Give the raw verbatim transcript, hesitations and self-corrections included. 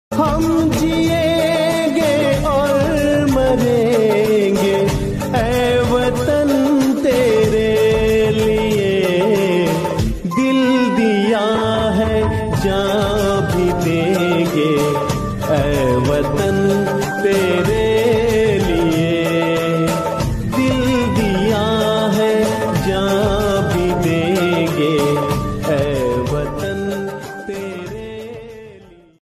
हम जिएंगे और मरेंगे ऐ वतन तेरे लिए, दिल दिया है जान भी देंगे ऐ वतन तेरे